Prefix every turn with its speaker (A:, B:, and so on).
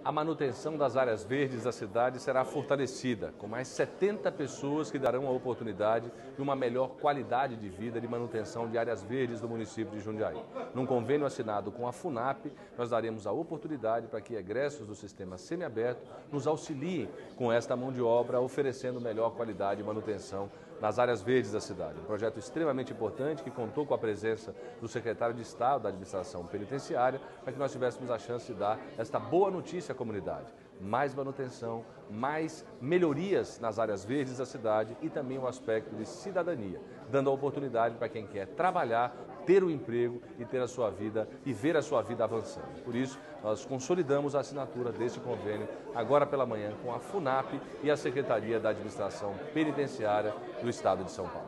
A: A manutenção das áreas verdes da cidade será fortalecida, com mais 70 pessoas que darão a oportunidade de uma melhor qualidade de vida de manutenção de áreas verdes do município de Jundiaí. Num convênio assinado com a FUNAP, nós daremos a oportunidade para que egressos do sistema semiaberto nos auxiliem com esta mão de obra, oferecendo melhor qualidade e manutenção nas áreas verdes da cidade. Um projeto extremamente importante que contou com a presença do secretário de Estado da Administração Penitenciária para que nós tivéssemos a chance de dar esta boa notícia à comunidade. Mais manutenção, mais melhorias nas áreas verdes da cidade e também o aspecto de cidadania, dando a oportunidade para quem quer trabalhar, ter o emprego e ter a sua vida e ver a sua vida avançando. Por isso, nós consolidamos a assinatura deste convênio agora pela manhã com a FUNAP e a Secretaria da Administração Penitenciária do Estado de São Paulo.